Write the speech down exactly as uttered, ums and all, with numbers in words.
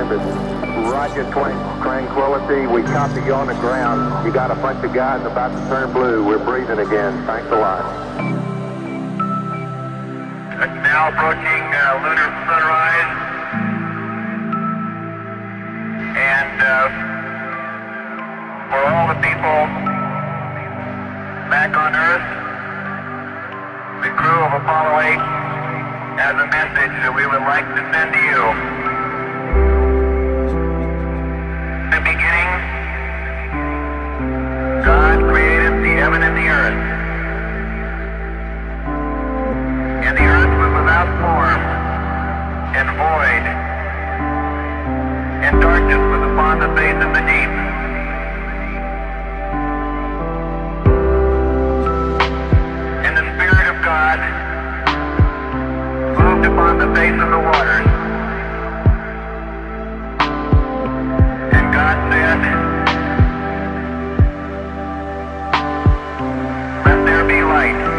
Tempest. Roger, twan- Tranquility. We copy you on the ground. You got a bunch of guys about to turn blue. We're breathing again. Thanks a lot. It's now approaching uh, lunar sunrise. And uh, for all the people back on Earth, the crew of Apollo eight has a message that we would like to send to you. In the beginning, God created the heaven and the earth. And the earth was without form and void, and darkness was upon the face of the deep. And the Spirit of God moved upon the face of the waters. And God said, "Let there be light."